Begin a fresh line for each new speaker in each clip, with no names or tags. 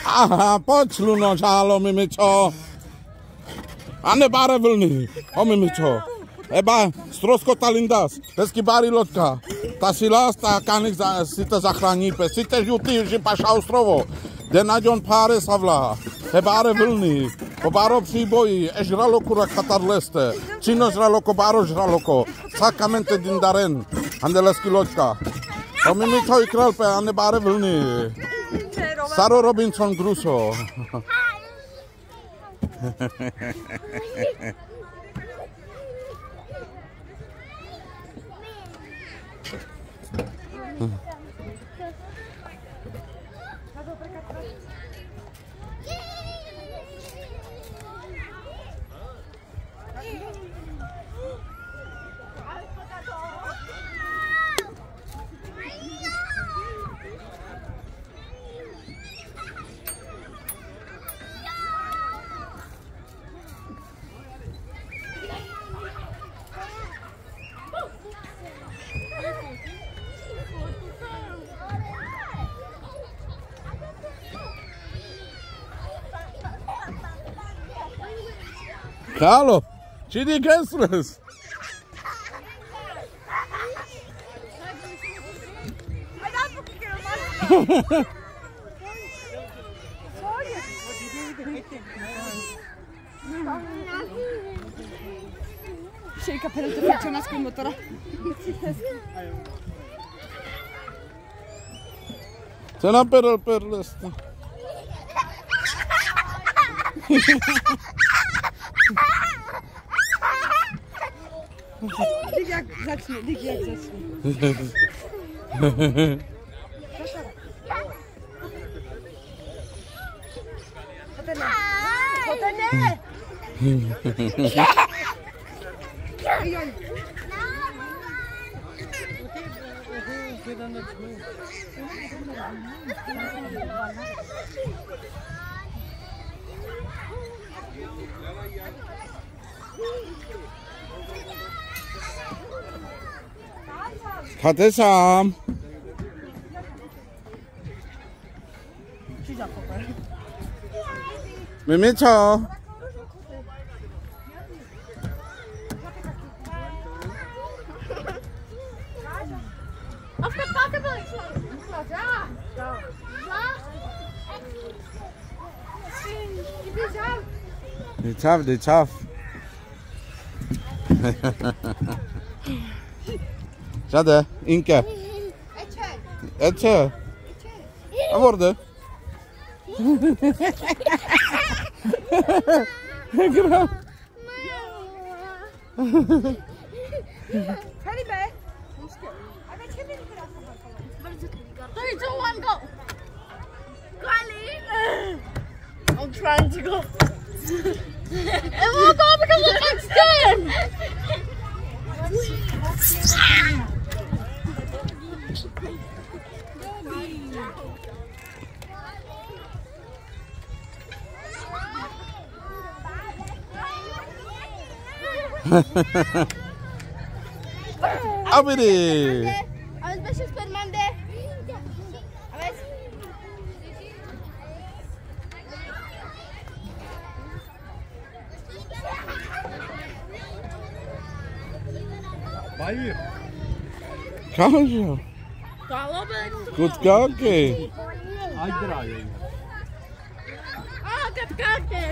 Aha, pojď sluno, žálo, mimičo. A nebáre vlny, o mimičo. Eba, stroskota lindas, hezky bári loďka. Ta si las, ta kanik si to zachrání pes. Si te žutý, že paš Austrovo. Den naďon páre savla. Hebáre vlny, ko báro příbojí, žralo kura katar leste. Čino žralo, ko báro žralo, sakamente dindaren. Andelesky loďka. O mimičo i králpe, a nebáre vlny. Saro Robinson Gruso. Carlo, ci di Gessles.
C'è il cappello che faccio una scomotora.
Se non per l'est.
Dig jak zacznie. Potenne!
Hadi Sam. Mimico.
Auf der Packebild.
Die tough. Žade, Inke. Eče. A vorde? Gram.
Hadi be.
Three, two, one, go. Kylie. I'm trying to go. It won't go because it gets thin.
Abidi.
A ver, besos Superman de. A ver.
Bayır.
Kažo. Kut kaki.
Haydır abi.
Ah, kut kaki.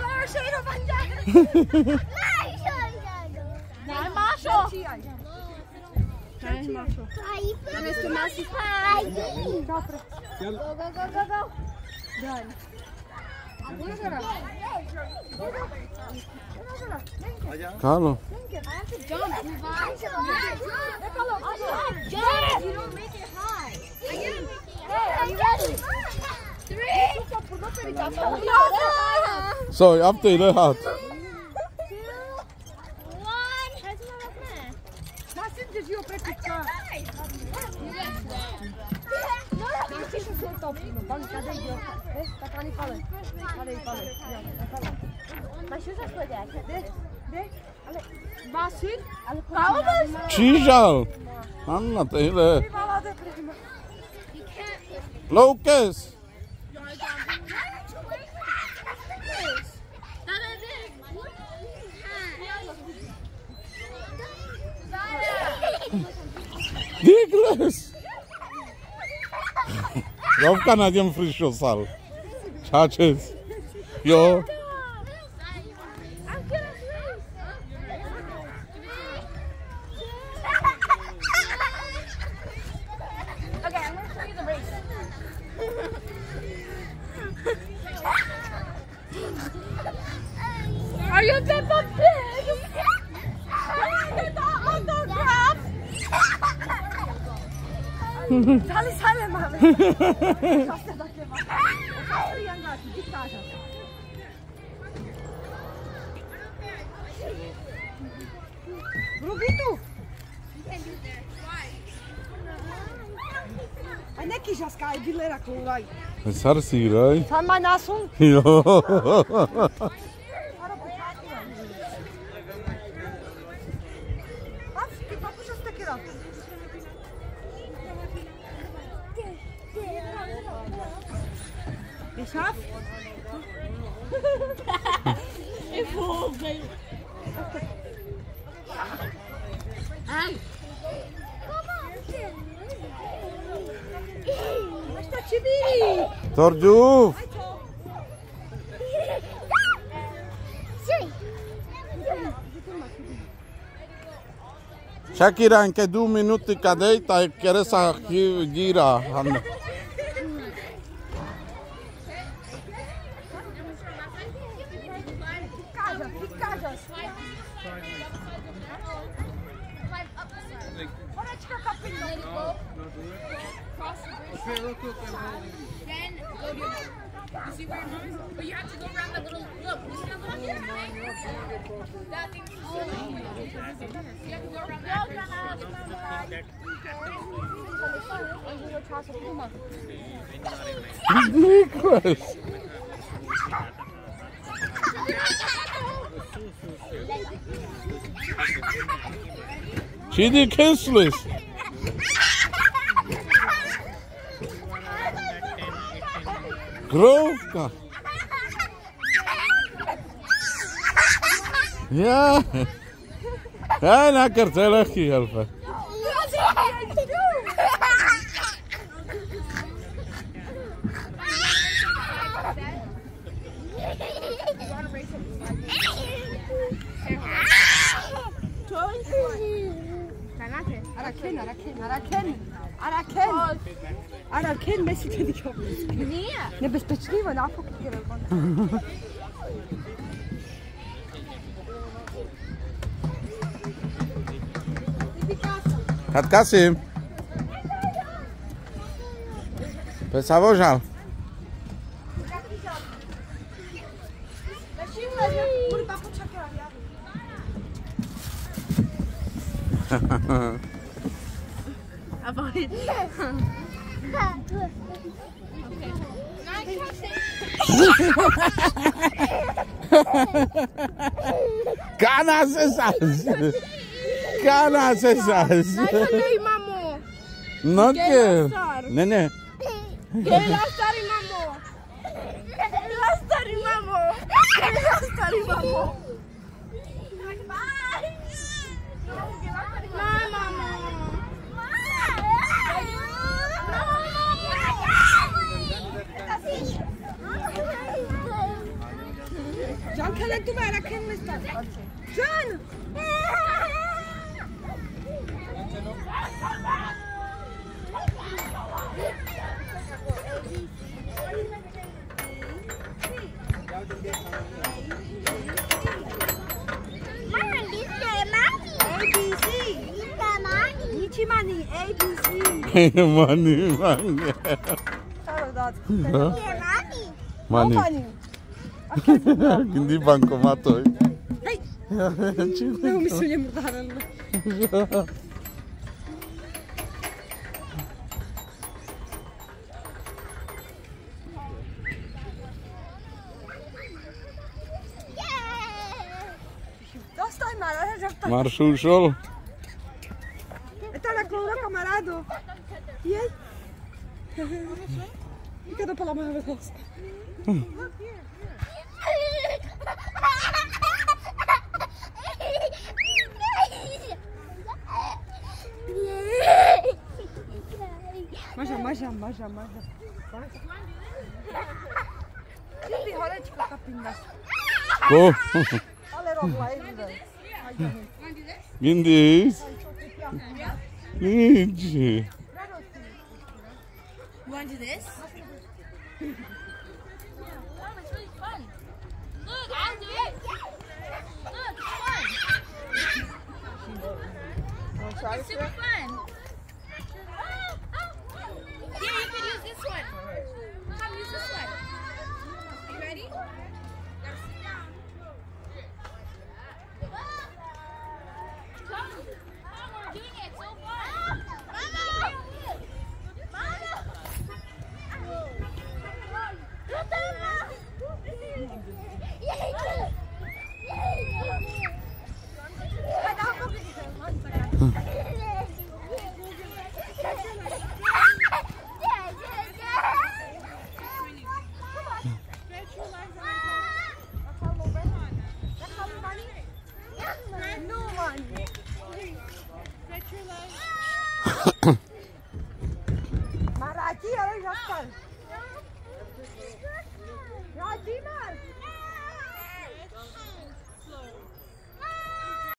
Nein, Marco.
Nein, Marco.
Dann bist du massiv.
Go. Done.
Carlo.
Jump. You don't make it high. Are you ready? 3.
So, yaptı ile hat.
2. 1.
Nasıl diziyor prekipka? Musíš se to banka, tady jde. Tak ani pale. Tady pale.
Máš už zaškodě?
Jde. Ale Vasil? Ale
Čížal. Anna, tyhle. Loukas. Čačes! Rovka na ňom frišosal. Čačes. Jo.
Are you Peppa Pig? Can I get the autograph?
Sale, mami. Proste takie ma. Proste jangaci, diktator. Lubi tu. A neki žaska je bilera kluvaj.
Sarsíraj.
Tam má násun?
Jo.
Geschafft?
Ich vogel. Hey.
Was to čibí?
Torďův. Shakira, încă 2 minute cadei, tai chiar să gira.
But you have to go around the little look. You see that little that thing? You have to go around
Ridículas. Čidi kyslis. Krovka. Ja. Ja, na kartelach helpen.
Araken, Messi te dijo. Nebezpečljivo, napok je.
Kad Kasim. Pesa vožal. Kana sesas. Kana sesas.
Mamo.
No que. Nene.
Gela stari mamo. Gela stari mamo. Gela stari mamo.
John, kalik tu ba? Araken mesta. John! Money, ABC.
Money. Money. Hindi bankomat oy.
Hey. Ne umyślnie mrdarem. Dostaj mala, żartuj.
Maršušol.
Está la clora, camarado. Jej. I kada pala moja velost. Maža. Ty horečko kapindaš.
Go.
Ale robla je vidět.
Gindis. Ninja.
You want to do this? Mom, it's really fun. Look, I'll do it. Look, it's fun. It's super fun. Here, you can use this one. Come, use this one. Are you ready? Gotta sit down. Come, we're doing it. So fun.
No, man.